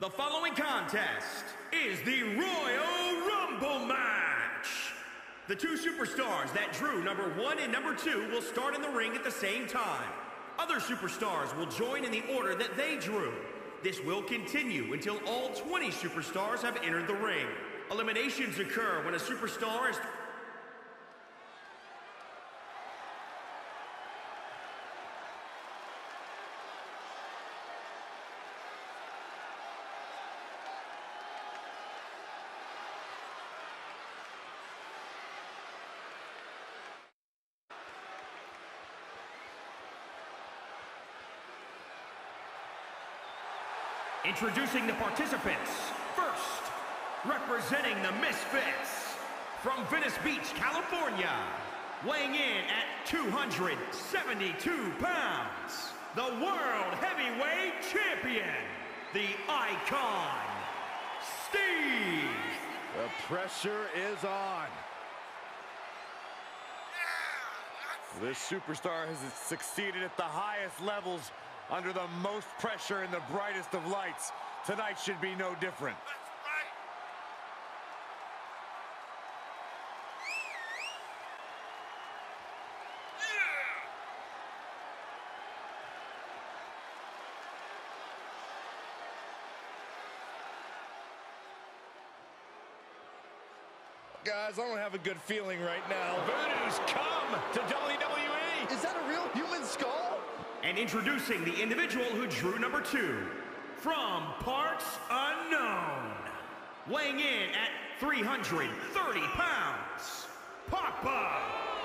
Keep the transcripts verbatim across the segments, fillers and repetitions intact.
The following contest is the Royal Rumble match. The two superstars that drew number one and number two will start in the ring at the same time. Other superstars will join in the order that they drew. This will continue until all twenty superstars have entered the ring. Eliminations occur when a superstar is... Introducing the participants. First, representing the Misfits, from Venice Beach, California, weighing in at two hundred seventy-two pounds, the World Heavyweight Champion, the Icon, Steve. The pressure is on. This superstar has succeeded at the highest levels under the most pressure in the brightest of lights. Tonight should be no different. Guys, I don't have a good feeling right now. Voodoo's come to W W E. Is that a real human skull? And introducing the individual who drew number two, from parts unknown, weighing in at three hundred thirty pounds, Papa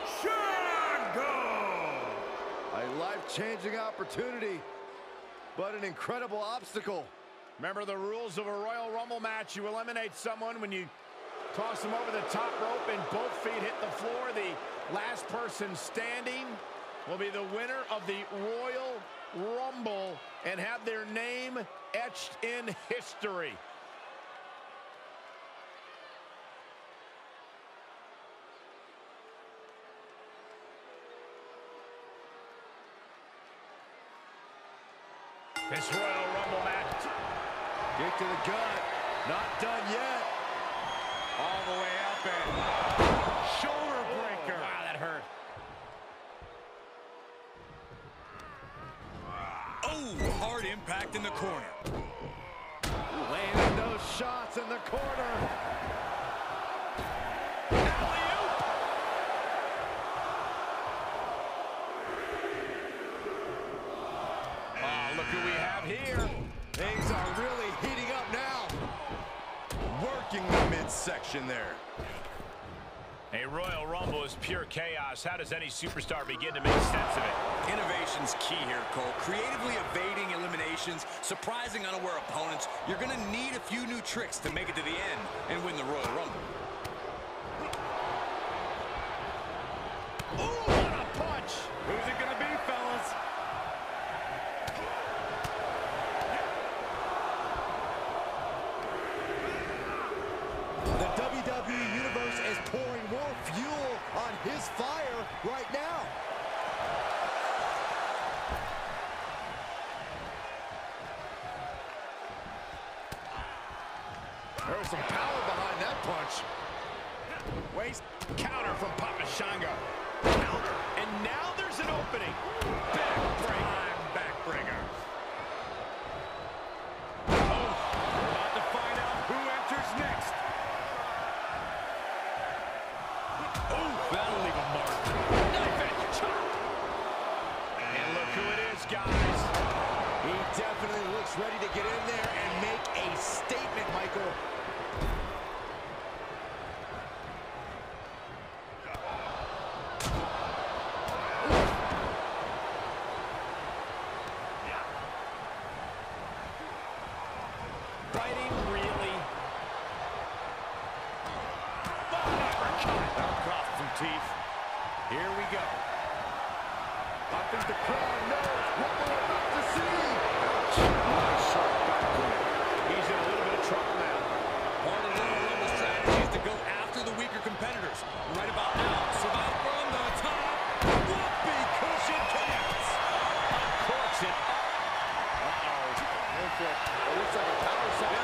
Shango. A life-changing opportunity, but an incredible obstacle. Remember the rules of a Royal Rumble match. You eliminate someone when you toss them over the top rope and both feet hit the floor. The last person standing will be the winner of the Royal Rumble and have their name etched in history. This Royal Rumble match. Kick to the gut. Not done yet. All the way up and shoulder breaker. Oh, wow, that hurt. Oh, hard impact in the corner. Landing those shots in the corner. Alley-oop. Oh, look who we have here. Things are really heating up now. Working the midsection there. A Royal Rumble is pure chaos. How does any superstar begin to make sense of it? Innovation's key here, Cole. Creatively evading eliminations, surprising unaware opponents. You're going to need a few new tricks to make it to the end and win the Royal Rumble. Ooh, what a punch! Who's it going to be, fellas? The W W E Universe is pouring more fuel on his fire right now. There was some power behind that punch. Waist counter from Papa Shango. Counter. And now there's an opening. Backbreaker. Backbreaker. Oh, we're about to find out who enters next. Oh, that'll leave a mark. Knife edge chop. And look who it is, guys. He definitely looks ready to get in there and make a statement, Michael. Biting, really. Uppercut. Across some teeth. Here we go. I think the crowd knows what we're about to see. Nice shot back there. He's in a little bit of trouble now. Part of the Royal Rumble strategy is to go after the weaker competitors. Right about now, survive from the top. Whoopee cushion connects. Uncorks it. Uh-oh. It looks like a power set.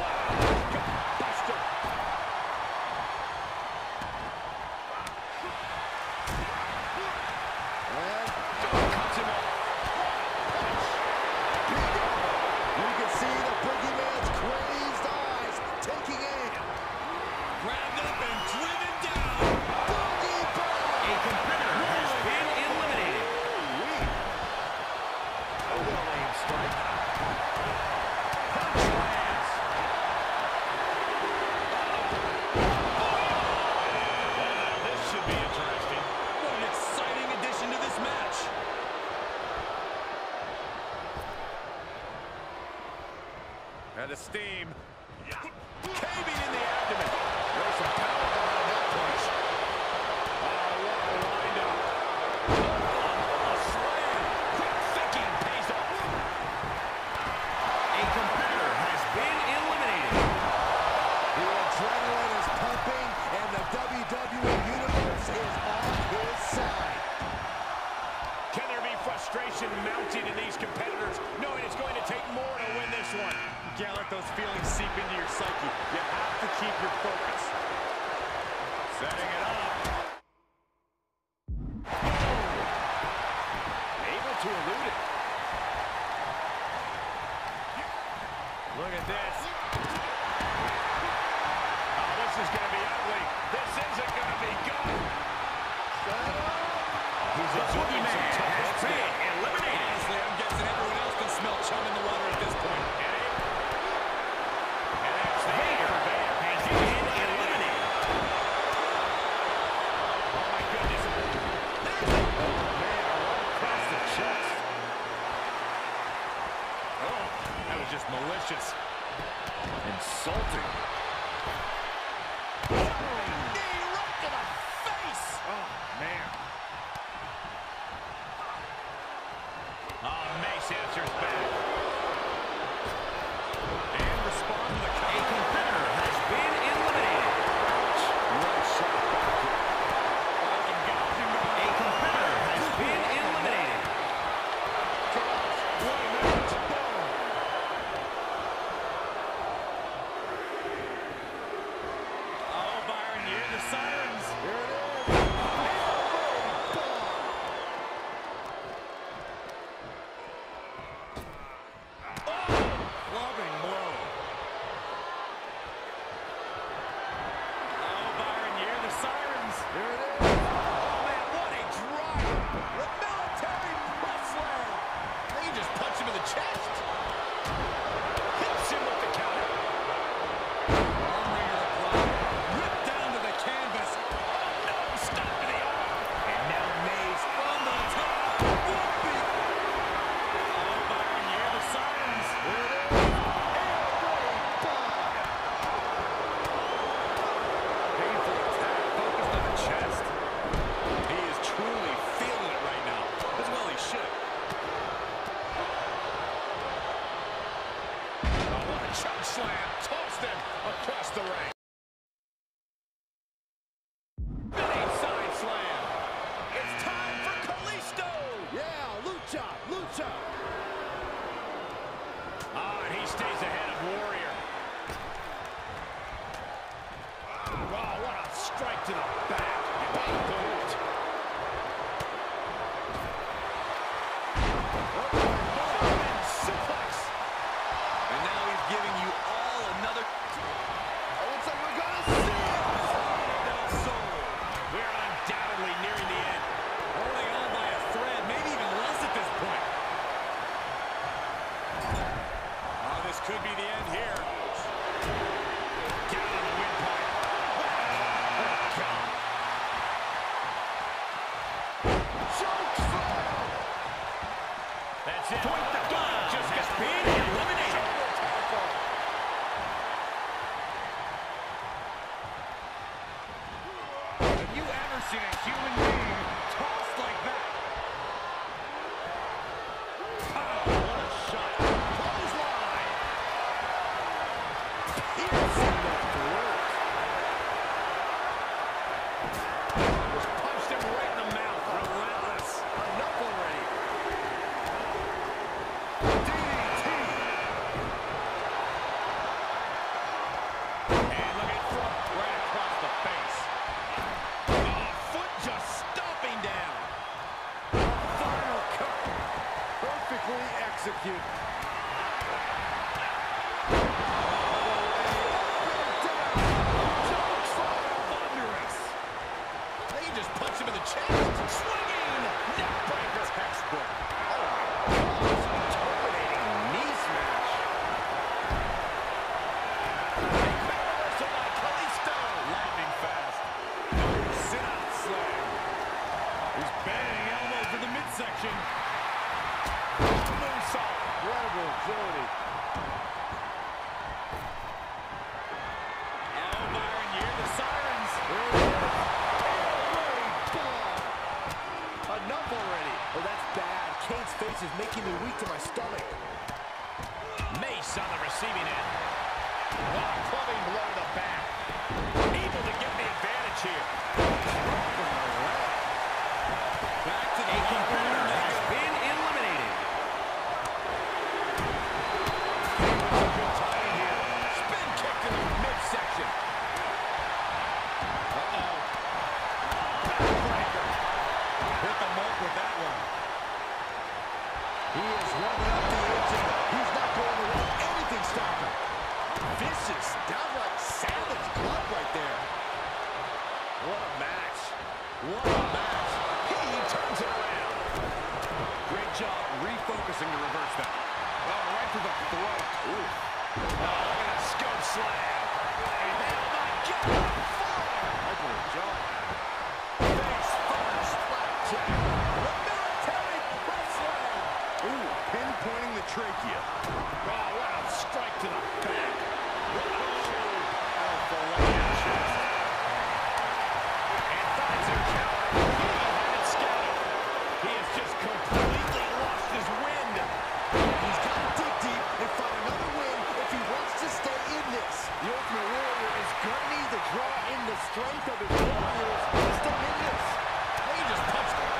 And the steam caving in the abdomen. There's some power behind that punch. Oh, what a windup. Oh, a slam. Quick thinking pays off. A competitor has been eliminated. The adrenaline is pumping, and the W W E Universe is on his side. Can there be frustration mounting in these competitors, knowing it's going to take more to win this one? You can't let those feelings seep into your psyche. You have to keep your focus. Setting it up. Able to elude it. Look at this. Oh, this is going to be ugly. This isn't going to be good. He's absorbing some tough hits there. Eliminated. Honestly, I'm guessing everyone else can smell chum in the water at this point. And that's the Vader has been eliminated. Oh, my goodness. Oh, man, right across the chest. Oh, that was just malicious. Insulting. Oh, knee right to the face. Oh, man. Oh, Mace answers back. And respond to the A counter. competitor has been eliminated. Right shot back here. A competitor has been eliminated. What a match. Oh, Byron, you hear the sirens. Here it is. Clubbing blow. Oh, Byron, you hear the sirens. Here it is. Oh, man, what a driver. The military press slam. They can just punch him in the chest. Hits him with the counter. Armringer applied. Ripped down to the canvas. Oh, no, stop to the arm. And now Mace from the top. Whoopee. Oh, Byron, you hear the sirens. Here it is. Painful attack focused on the chest. He is truly feeling it right now. As well he should. Oh, what a choke slam. Tossed him across the ring. Big side slam. It's time for Kalisto. Yeah, lucha, lucha. Ah, and he stays ahead of Warrior. Wow, what a strike to the back. What a boot. German suplex. And now he's giving you all another... Looks like we're gonna see it. Del Sol. We're undoubtedly nearing the end. Holding on by a thread, maybe even less at this point. Oh, this could be the end here. Down on the windpipe. Oh, God. Choke slam. That's it. Point the gun. Just Has got been eliminated. eliminated. Have you ever seen a human being tossed like that? Oh, what a shot. Clothesline. Piercing the throat. Just punched him right in the mouth. Relentless. Enough already. D D T. making me weak to my stomach. Mace on the receiving end. Wow, clubbing blow to the back. Able to get the advantage here. Back to the A competitor has been eliminated. Good timing here. Spin kick to the midsection. Uh-oh. Backbreaker. Hit the mark with that one. He is rubbing up the engine. He's not going to let anything stop him. Vicious, downright savage glove right there. What a match. What a match. He turns it around. Great job refocusing to reverse that. Oh, right to the throat. Ooh. Oh, look at that scope slam. And oh my God. Open the jaw. Face first, flapjack. The military press slam. Ooh, pinpointing the trachea. Oh, what a strike to the back. And finds a counter. He had it scouted. He has just completely lost his wind. He's got to dig deep and find another win if he wants to stay in this. The Ultimate Warrior is going to need to draw in the strength of his warriors to stay in this. He just punched him.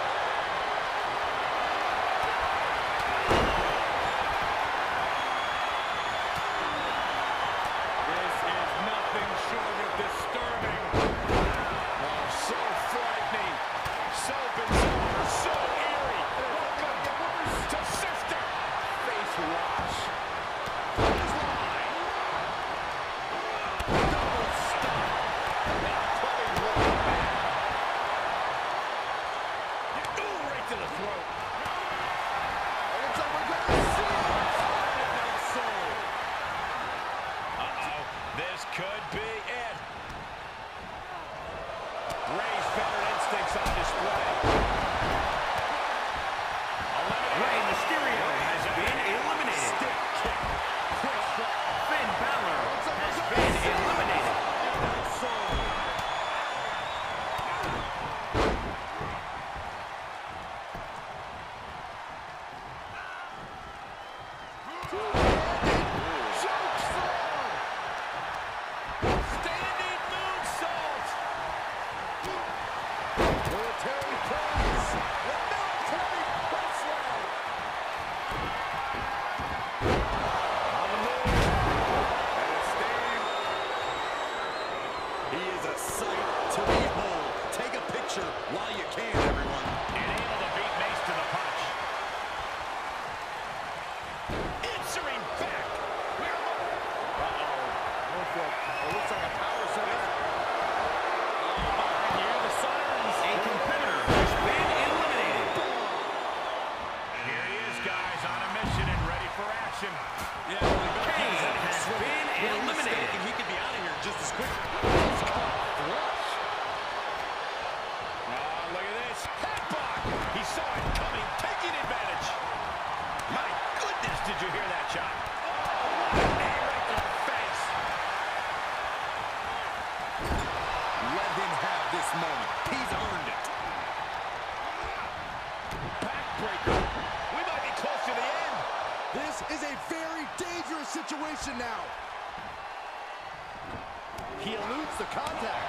This is nothing short of disturbing. Oh, so frightening. So bizarre. So eerie. Welcome to Sister. Face wash. Clothesline. Double stomp. Now clubbing blow to the back. Ooh, right to the throat. Looks like we're going to see it. Uh-oh. This could be it. Rey's veteran instincts on display. Rey Mysterio has been eliminated. Stick kick. Quick shot. Finn Balor has been eliminated. Standing moonsault. Military press. The military press slam. On the move. And it's Steve. He is a sight to behold. Take a picture while you can, everyone. And able to beat Mace to the punch. Answering back. Uh-oh. It looks like a power center. Hear the sirens. A competitor has been eliminated. Here he is, guys, on a mission and ready for action. Yeah, well, he better keep Kane his head has swivel. been One eliminated. mistake and he could be out of here just as quick. Flush. Oh, look at this. Headbutt. He saw it coming, taking advantage. My goodness, did you hear that shot? Oh, knee right to the face. Let him have this moment. He's earned it. Backbreaker. We might be close to the end. This is a very dangerous situation now. He eludes the contact.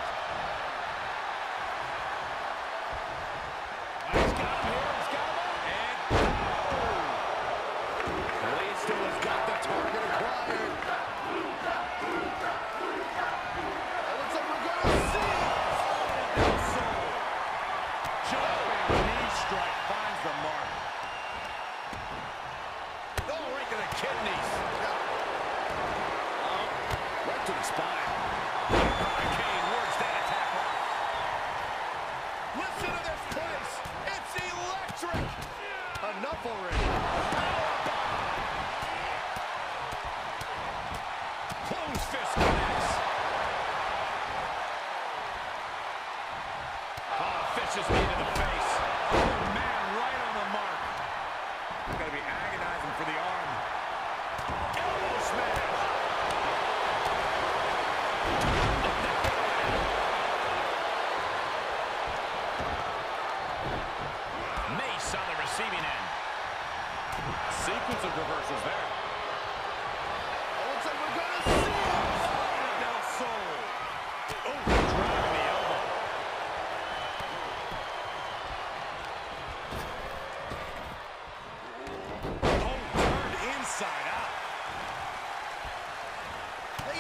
He's got him here. He's got him up. And Kalisto has got the target acquired. It looks like we're going to see it. Jumping knee strike finds the mark. oh, right to the kidneys. Right to the spine. Hurricane works that attack off. Listen to this place. It's electric. Enough already. Close fist connects. Oh, vicious knee to the face. Oh, man, right on the mark. Gotta be agonizing for the arm. Elbow smash.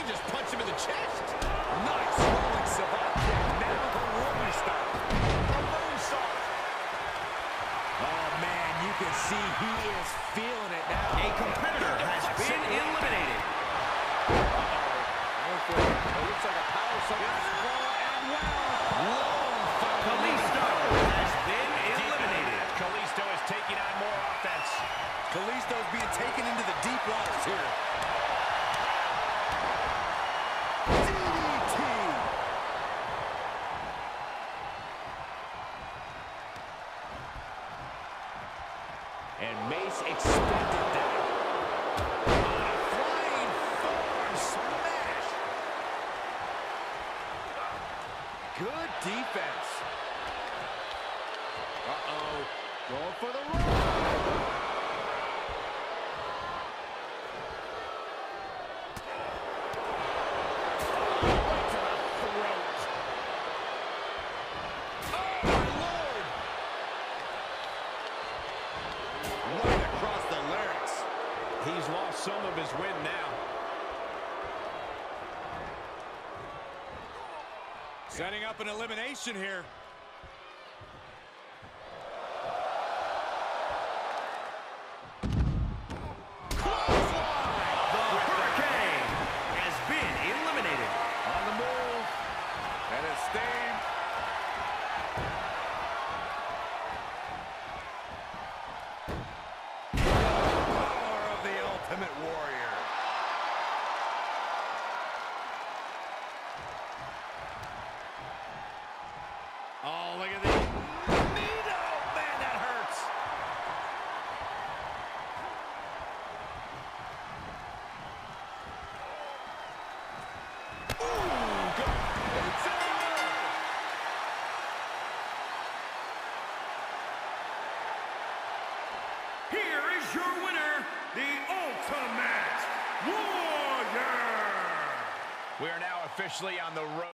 just punched him in the chest. Nice rolling savant kick. Navajo Warrior style. A moonsault. Oh, man, you can see he is feeling it now. A competitor has been eliminated. Uh-oh. It looks like a power summon. And well. Kalisto has been eliminated. Kalisto is taking on more offense. Kalisto is being taken into the deep waters here. D D T. And Mace expected that. On a flying forearm smash. Good defense. Uh-oh. Going for the run. Right to the throat. Oh, my Lord. Right across the larynx. He's lost some of his wind now. Setting up an elimination here. The Hurricane has been eliminated. On the move. And it's Sting. Power of the Ultimate Warrior. Oh, look at this. Nito! Man, that hurts. Ooh, good. It's over. Here is your winner, the Ultimate Warrior. We are now officially on the road.